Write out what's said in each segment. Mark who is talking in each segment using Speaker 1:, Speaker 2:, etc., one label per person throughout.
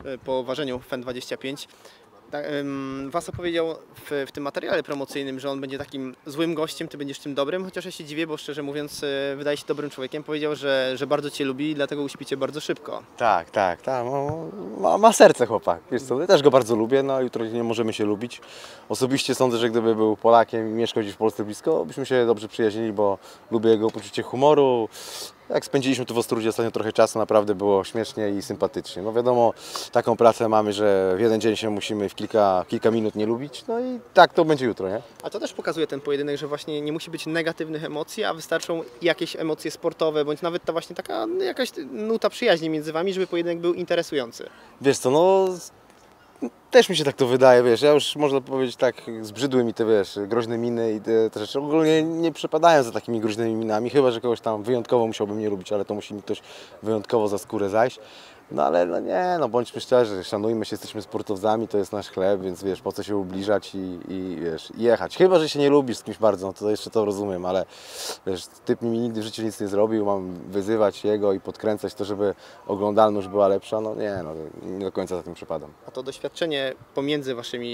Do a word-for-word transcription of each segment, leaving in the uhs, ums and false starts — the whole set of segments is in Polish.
Speaker 1: po ważeniu F E N dwadzieścia pięć. Wasa powiedział w, w tym materiale promocyjnym, że on będzie takim złym gościem, ty będziesz tym dobrym, chociaż ja się dziwię, bo szczerze mówiąc wydaje się dobrym człowiekiem. Powiedział, że, że bardzo cię lubi i dlatego uśpicie bardzo szybko.
Speaker 2: Tak, tak, tak. Ma, ma serce chłopak. Wiesz co, ja też go bardzo lubię, no jutro nie możemy się lubić. Osobiście sądzę, że gdyby był Polakiem i mieszkał gdzieś w Polsce blisko, byśmy się dobrze przyjaźnili, bo lubię jego poczucie humoru. Jak spędziliśmy tu w Ostródzie ostatnio trochę czasu, naprawdę było śmiesznie i sympatycznie. No wiadomo, taką pracę mamy, że w jeden dzień się musimy w kilka, kilka minut nie lubić, no i tak to będzie jutro, nie?
Speaker 1: A to też pokazuje ten pojedynek, że właśnie nie musi być negatywnych emocji, a wystarczą jakieś emocje sportowe, bądź nawet ta właśnie taka jakaś nuta przyjaźni między wami, żeby pojedynek był interesujący.
Speaker 2: Wiesz co, no też mi się tak to wydaje, wiesz, ja już można powiedzieć tak, zbrzydły mi te, wiesz, groźne miny i te, te rzeczy. Ogólnie nie przepadają za takimi groźnymi minami, chyba że kogoś tam wyjątkowo musiałbym nie lubić, ale to musi mi ktoś wyjątkowo za skórę zajść. No ale no nie, no bądźmy szczerzy, szanujmy się, jesteśmy sportowcami, to jest nasz chleb, więc wiesz, po co się ubliżać i, i wiesz, jechać. Chyba że się nie lubisz z kimś bardzo, no to jeszcze to rozumiem, ale wiesz, typ mi nigdy w życiu nic nie zrobił, mam wyzywać jego i podkręcać to, żeby oglądalność była lepsza, no nie, no nie do końca za tym przepadam.
Speaker 1: A to doświadczenie pomiędzy waszymi,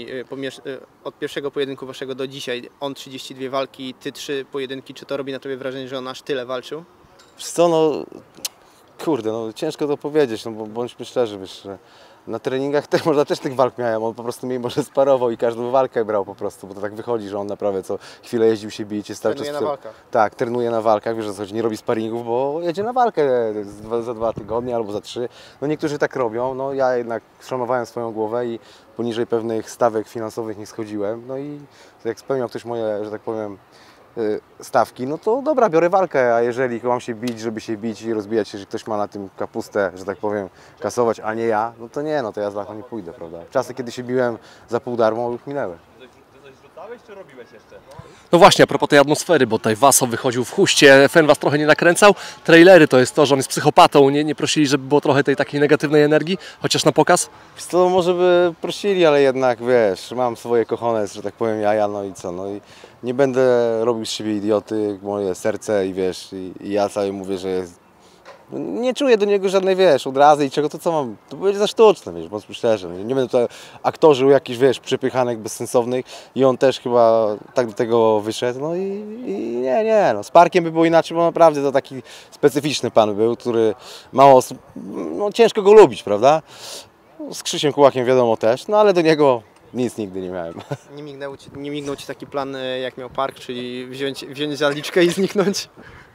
Speaker 1: od pierwszego pojedynku waszego do dzisiaj, on trzydzieści dwie walki, ty trzy pojedynki, czy to robi na tobie wrażenie, że on aż tyle walczył?
Speaker 2: Wiesz co, no kurde, no ciężko to powiedzieć, no bo bądźmy szczerzy, wiesz, że na treningach też można też tych walk miałem, on po prostu mnie może sparował i każdą walkę brał po prostu, bo to tak wychodzi, że on naprawdę co chwilę jeździł się bić, jest cały czas...
Speaker 1: Trenuje na walkach.
Speaker 2: Tak, trenuje na walkach, wiesz o co chodzi, nie robi sparingów, bo jedzie na walkę za dwa tygodnie albo za trzy. No niektórzy tak robią, no ja jednak szanowałem swoją głowę i poniżej pewnych stawek finansowych nie schodziłem, no i jak spełniał ktoś moje, że tak powiem, stawki, no to dobra, biorę walkę, a jeżeli mam się bić, żeby się bić i rozbijać się, że ktoś ma na tym kapustę, że tak powiem, kasować, a nie ja, no to nie, no to ja z walką nie pójdę, prawda? Czasy, kiedy się biłem za pół darmo, już minęły.
Speaker 3: Ty coś rzucałeś, czy robiłeś jeszcze?
Speaker 4: No właśnie, a propos tej atmosfery, bo tutaj Waso wychodził w huście, F E N was trochę nie nakręcał. Trailery to jest to, że on jest psychopatą, nie, nie prosili, żeby było trochę tej takiej negatywnej energii, chociaż na pokaz?
Speaker 2: Wiesz co, może by prosili, ale jednak, wiesz, mam swoje kochones, że tak powiem, jaja, no i co, no i nie będę robił z siebie idioty, moje serce i wiesz, i, i ja cały mówię, że jest, nie czuję do niego żadnej, wiesz, odrazy i czego, to co mam, to będzie za sztuczne, wiesz, bądźmy szczerzy, nie będę tutaj aktorzył jakichś, wiesz, przepychanek bezsensownych i on też chyba tak do tego wyszedł, no i, i nie, nie, no, z Parkiem by było inaczej, bo naprawdę to taki specyficzny pan był, który mało osób, no ciężko go lubić, prawda, z Krzysiem Kułakiem wiadomo też, no ale do niego nic nigdy nie miałem.
Speaker 1: Nie mignął ci, nie mignął ci taki plan, jak miał Park, czyli wziąć, wziąć zaliczkę i zniknąć?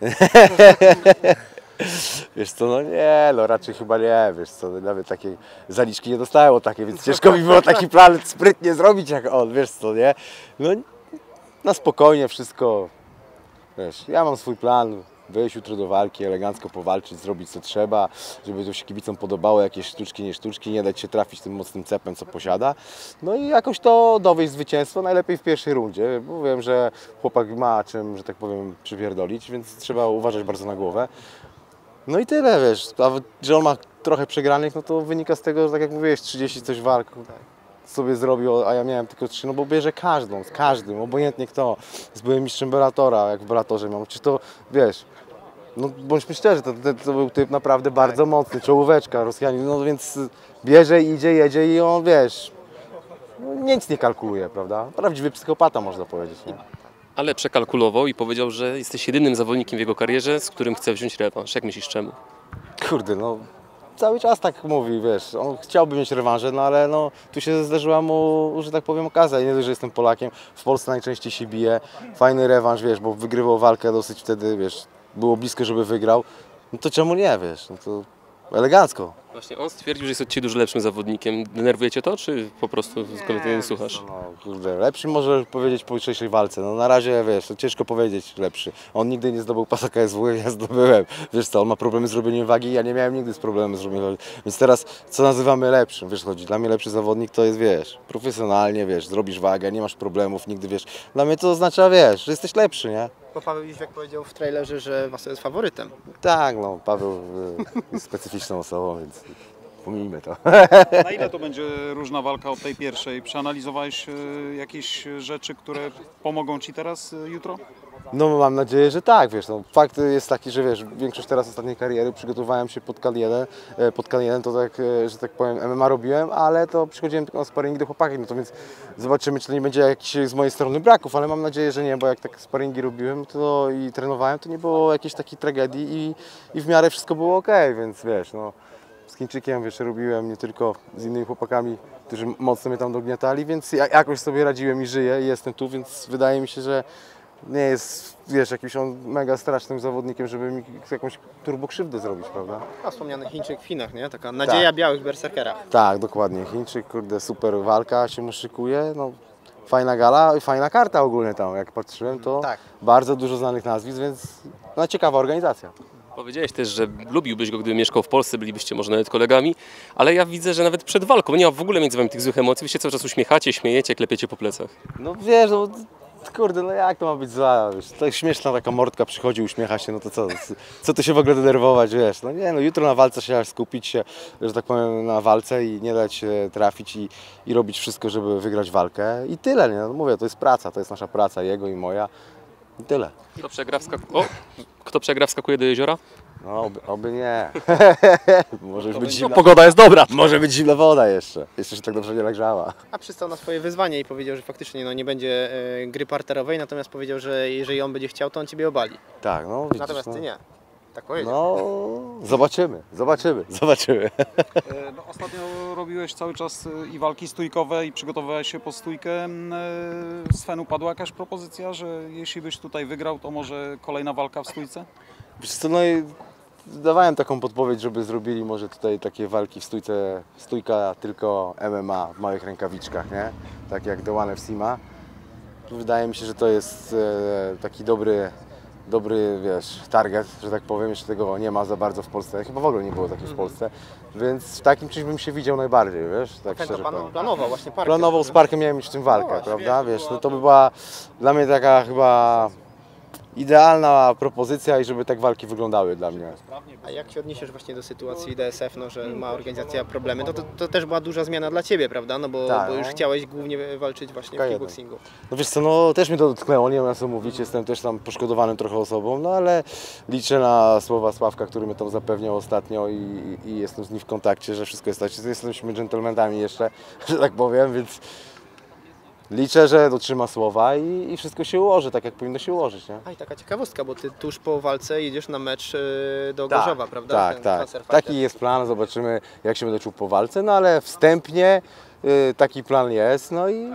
Speaker 2: Wiesz co, no nie, no raczej chyba nie, wiesz co, nawet takiej zaliczki nie dostałem o takie, więc ciężko mi było taki plan sprytnie zrobić jak on, wiesz co, nie? No na spokojnie wszystko, wiesz, ja mam swój plan, wyjść jutro do walki, elegancko powalczyć, zrobić co trzeba, żeby to się kibicom podobało, jakieś sztuczki, nie sztuczki, nie dać się trafić tym mocnym cepem, co posiada. No i jakoś to dowieść zwycięstwo, najlepiej w pierwszej rundzie, bo wiem, że chłopak ma czym, że tak powiem, przypierdolić, więc trzeba uważać bardzo na głowę. No i tyle, wiesz, a że on ma trochę przegranych, no to wynika z tego, że tak jak mówiłeś, trzydzieści coś walk sobie zrobił, a ja miałem tylko trzy, no bo bierze każdą, z każdym, obojętnie kto. Z byłym mistrzem Bellatora, jak w Bellatorze miał, czy to, wiesz, no bądźmy szczerzy, to, to, to był typ naprawdę bardzo mocny, czołóweczka, Rosjanin, no więc bierze, idzie, jedzie i on, wiesz, no, nic nie kalkuluje, prawda? Prawdziwy psychopata, można powiedzieć, nie?
Speaker 4: Ale przekalkulował i powiedział, że jesteś jedynym zawodnikiem w jego karierze, z którym chce wziąć rewanż. Jak myślisz, czemu?
Speaker 2: Kurde, no cały czas tak mówi, wiesz, on chciałby mieć rewanżę, no ale no tu się zdarzyła mu, że tak powiem, okazja. Nie dość, że jestem Polakiem, w Polsce najczęściej się bije, fajny rewanż, wiesz, bo wygrywał walkę dosyć wtedy, wiesz, było blisko, żeby wygrał, no to czemu nie, wiesz, no to elegancko.
Speaker 4: Właśnie on stwierdził, że jest od Ciebie dużo lepszym zawodnikiem. Denerwuje Cię to, czy po prostu kompletnie nie słuchasz?
Speaker 2: No kurde, lepszy może powiedzieć po jutrzejszej walce. No na razie, wiesz, to ciężko powiedzieć lepszy. On nigdy nie zdobył pasa K S W, ja zdobyłem. Wiesz co, on ma problemy z robieniem wagi, ja nie miałem nigdy z problemem z robieniem wagi. Więc teraz, co nazywamy lepszym? Wiesz, chodzi, dla mnie lepszy zawodnik to jest, wiesz, profesjonalnie, wiesz, zrobisz wagę, nie masz problemów, nigdy, wiesz. Dla mnie to oznacza, wiesz, że jesteś lepszy, nie?
Speaker 1: Bo Paweł Jóźwiak powiedział w trailerze, że Waso jest faworytem.
Speaker 2: Tak, no, Paweł y, jest specyficzną osobą, więc pomijmy to.
Speaker 5: Na ile to będzie różna walka od tej pierwszej? Przeanalizowałeś y, jakieś rzeczy, które pomogą Ci teraz y, jutro?
Speaker 2: No mam nadzieję, że tak, wiesz, no, fakt jest taki, że wiesz, większość teraz ostatniej kariery przygotowałem się pod K jeden, e, pod K jeden, to tak, e, że tak powiem M M A robiłem, ale to przychodziłem tylko na sparingi do chłopaków, no to więc zobaczymy, czy to nie będzie jakichś z mojej strony braków, ale mam nadzieję, że nie, bo jak tak sparingi robiłem to i trenowałem, to nie było jakiejś takiej tragedii i, i w miarę wszystko było ok, więc wiesz, no z Chińczykiem, wiesz, robiłem nie tylko z innymi chłopakami, którzy mocno mnie tam dogniatali, więc ja, jakoś sobie radziłem i żyję i jestem tu, więc wydaje mi się, że nie jest, wiesz, jakimś on mega strasznym zawodnikiem, żeby mi jakąś turbokrzywdę zrobić, prawda?
Speaker 1: A wspomniany Chińczyk w Chinach, nie? Taka nadzieja
Speaker 2: Tak.
Speaker 1: białych berserkera.
Speaker 2: Tak, dokładnie. Chińczyk, kurde, super walka się mu szykuje, no fajna gala i fajna karta ogólnie tam, jak patrzyłem, to
Speaker 1: Tak.
Speaker 2: bardzo dużo znanych nazwisk, więc no, ciekawa organizacja.
Speaker 6: Powiedziałeś też, że lubiłbyś go, gdyby mieszkał w Polsce, bylibyście może nawet kolegami, ale ja widzę, że nawet przed walką nie ma w ogóle między wami tych złych emocji, wy się cały czas uśmiechacie, śmiejecie, klepiecie po plecach.
Speaker 2: No wiesz, no kurde, no jak to ma być zła, wiesz, tak śmieszna taka mordka przychodzi, uśmiecha się, no to co, co tu się w ogóle denerwować, wiesz, no nie, no jutro na walce się skupić się, że tak powiem, na walce i nie dać się trafić i, i robić wszystko, żeby wygrać walkę i tyle, nie, no mówię, to jest praca, to jest nasza praca, jego i moja i tyle.
Speaker 6: Kto przegra, wskaku... o, kto przegra wskakuje do jeziora?
Speaker 2: No oby, oby nie, może już być
Speaker 4: No,
Speaker 2: zimna,
Speaker 4: pogoda jest dobra.
Speaker 2: może być zimna woda jeszcze, jeszcze się tak dobrze nie nagrzała.
Speaker 1: A przystał na swoje wyzwanie i powiedział, że faktycznie no, nie będzie e, gry parterowej, natomiast powiedział, że jeżeli on będzie chciał, to on Ciebie obali.
Speaker 2: Tak, no widzisz,
Speaker 1: Natomiast
Speaker 2: no.
Speaker 1: Ty nie. Tak powiedział.
Speaker 2: No, zobaczymy, zobaczymy, zobaczymy.
Speaker 5: E, No, ostatnio robiłeś cały czas y, i walki stójkowe i przygotowywałeś się po stójkę. Mm, e, Z Fenu padła jakaś propozycja, że jeśli byś tutaj wygrał, to może kolejna walka w stójce?
Speaker 2: Wiesz co, no i dawałem taką podpowiedź, żeby zrobili może tutaj takie walki w stójce, stójka tylko M M A w małych rękawiczkach, nie? Tak jak The One F C ma. Wydaje mi się, że to jest e, taki dobry, dobry, wiesz, target, że tak powiem. Jeszcze tego nie ma za bardzo w Polsce, chyba w ogóle nie było takiego w Polsce. Więc w takim czymś bym się widział najbardziej, wiesz, tak
Speaker 1: Ten to
Speaker 2: szczerze
Speaker 1: pan
Speaker 2: powiem.
Speaker 1: planował właśnie parkę.
Speaker 2: Planował z Parkiem, miałem mieć w tym walkę,
Speaker 1: No właśnie,
Speaker 2: prawda?
Speaker 1: wiesz,
Speaker 2: Wiesz,
Speaker 1: to
Speaker 2: no to
Speaker 1: była-
Speaker 2: by była dla mnie taka chyba idealna propozycja i żeby tak walki wyglądały dla mnie.
Speaker 1: A jak się odniesiesz właśnie do sytuacji D S F, no, że ma organizacja problemy, to, to, to też była duża zmiana dla Ciebie, prawda? No bo,
Speaker 2: Tak,
Speaker 1: bo już
Speaker 2: no.
Speaker 1: chciałeś głównie walczyć właśnie w
Speaker 2: K jeden.
Speaker 1: kickboxingu.
Speaker 2: No wiesz co, no też mnie to dotknęło, nie wiem co mówić, jestem też tam poszkodowanym trochę osobą, no ale liczę na słowa Sławka, który mnie tam zapewniał ostatnio i, i jestem z nim w kontakcie, że wszystko jest tak, jesteśmy dżentelmenami jeszcze, że tak powiem, więc liczę, że dotrzyma słowa i, i wszystko się ułoży tak, jak powinno się ułożyć, nie?
Speaker 1: A i taka ciekawostka, bo Ty tuż po walce jedziesz na mecz y, do Gorzowa, prawda?
Speaker 2: Tak,
Speaker 1: Ten
Speaker 2: tak.
Speaker 1: Transfer Fighter.
Speaker 2: Taki jest plan, zobaczymy jak się będę czuł po walce, no ale wstępnie y, taki plan jest, no i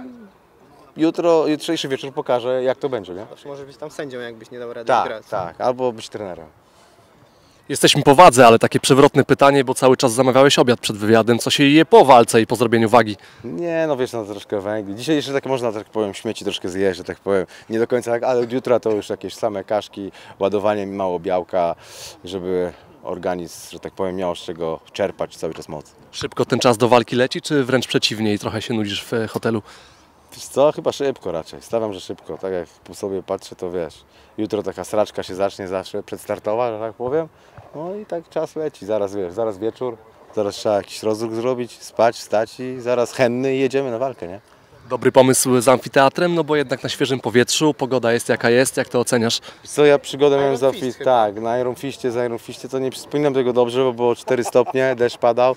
Speaker 2: jutro, jutrzejszy wieczór pokaże jak to będzie, nie?
Speaker 1: Zawsze możesz być tam sędzią, jakbyś nie dał rady
Speaker 2: Tak,
Speaker 1: grać.
Speaker 2: tak, albo być trenerem.
Speaker 4: Jesteśmy po wadze, ale takie przewrotne pytanie, bo cały czas zamawiałeś obiad przed wywiadem. Co się je po walce i po zrobieniu wagi?
Speaker 2: Nie, no wiesz, no troszkę węgli. Dzisiaj jeszcze tak można, tak powiem, śmieci troszkę zjeść, że tak powiem. Nie do końca tak, ale od jutra to już jakieś same kaszki, ładowanie mało białka, żeby organizm, że tak powiem, miał z czego czerpać cały czas moc.
Speaker 4: Szybko ten czas do walki leci, czy wręcz przeciwnie i trochę się nudzisz w e, hotelu?
Speaker 2: Wiesz co, chyba szybko raczej. Stawiam, że szybko. Tak jak po sobie patrzę, to wiesz, jutro taka sraczka się zacznie zawsze przedstartowa, że tak powiem. No i tak czas leci. Zaraz wiesz, zaraz wieczór, zaraz trzeba jakiś rozruch zrobić, spać, wstać i zaraz henny i jedziemy na walkę, nie?
Speaker 4: Dobry pomysł z amfiteatrem, no bo jednak na świeżym powietrzu, pogoda jest jaka jest, jak to oceniasz?
Speaker 2: Wiesz co, ja przygodę miałem
Speaker 1: Iron
Speaker 2: za
Speaker 1: Fist
Speaker 2: Fist,
Speaker 1: chyba.
Speaker 2: tak, na Iron Fistie, za Iron Fistie, to nie wspominam tego dobrze, bo było cztery stopnie, deszcz padał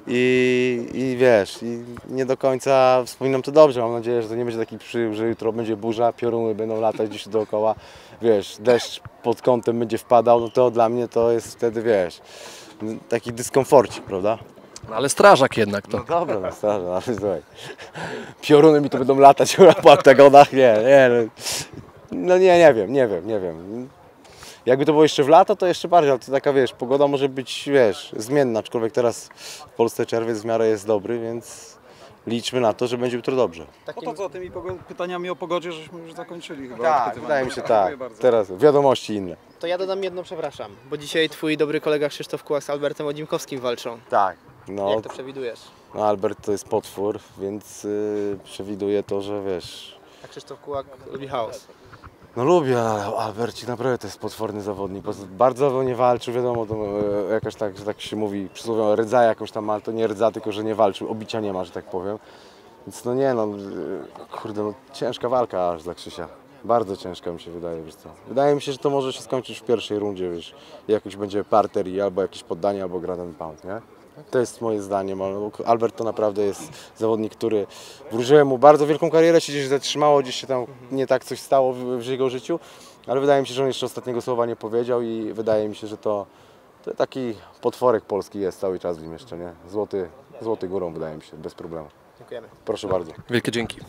Speaker 2: i, i wiesz, i nie do końca wspominam to dobrze, mam nadzieję, że to nie będzie taki przyjm, że jutro będzie burza, pioruny będą latać gdzieś dookoła, wiesz, deszcz pod kątem będzie wpadał, no to dla mnie to jest wtedy, wiesz, taki dyskomforcik, prawda?
Speaker 4: No, ale strażak jednak to.
Speaker 2: No dobra, no stary, ale słuchaj, pioruny mi to będą latać po oktagonach, nie, nie, no, no nie, nie wiem, nie wiem, nie wiem. Jakby to było jeszcze w lato, to jeszcze bardziej, ale to taka, wiesz, pogoda może być, wiesz, zmienna, aczkolwiek teraz w Polsce czerwiec w miarę jest dobry, więc liczmy na to, że będzie jutro dobrze.
Speaker 5: No
Speaker 1: Takim,
Speaker 5: to co, tymi pogo- pytaniami o pogodzie żeśmy już zakończyli chyba.
Speaker 2: Tak,
Speaker 5: odpytywanie.
Speaker 2: wydaje mi się
Speaker 5: Dziękuję
Speaker 2: tak.
Speaker 5: bardzo.
Speaker 2: Teraz wiadomości inne.
Speaker 1: to ja dodam jedno, przepraszam, bo dzisiaj Twój dobry kolega Krzysztof Kułak z Albertem Odzimkowskim walczą.
Speaker 2: Tak. No,
Speaker 1: Jak to przewidujesz?
Speaker 2: no Albert to jest potwór, więc yy, przewiduję to, że wiesz,
Speaker 1: A Krzysztof Kułak lubi chaos.
Speaker 2: No lubię, ale Albercik naprawdę to jest potworny zawodnik. Bardzo nie walczył, wiadomo, to e, jakaś tak, że tak się mówi, przysłowiowo rdza jakąś tam, ale to nie rdza, tylko że nie walczył, obicia nie ma, że tak powiem. Więc no nie no, e, kurde, no ciężka walka aż dla Krzysia. Bardzo ciężka mi się wydaje, wiesz co. Wydaje mi się, że to może się skończyć w pierwszej rundzie, wiesz. Jakiś będzie parter i albo jakieś poddanie, albo ground and pound, nie? To jest moje zdanie. Albert to naprawdę jest zawodnik, który wróżyłem mu bardzo wielką karierę, się gdzieś zatrzymało, gdzieś się tam nie tak coś stało w, w jego życiu, ale wydaje mi się, że on jeszcze ostatniego słowa nie powiedział i wydaje mi się, że to, to taki potworek polski jest cały czas w nim jeszcze, nie? Złoty, złoty górą wydaje mi się, bez problemu.
Speaker 1: Dziękujemy.
Speaker 2: Proszę bardzo.
Speaker 4: Wielkie dzięki.